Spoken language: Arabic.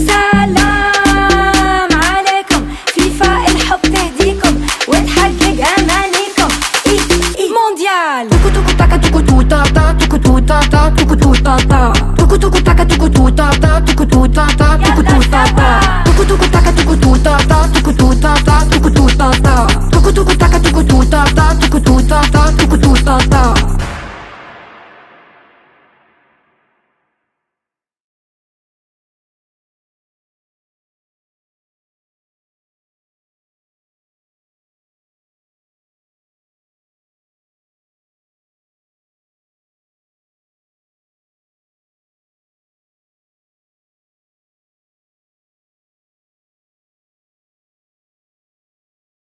سلام عليكم، فيفا الحب تهديكم وتحقق امانيكم. مونديال توكو توكو تاكا توكو توتا تا توكو توتا تا توكو توتا تا.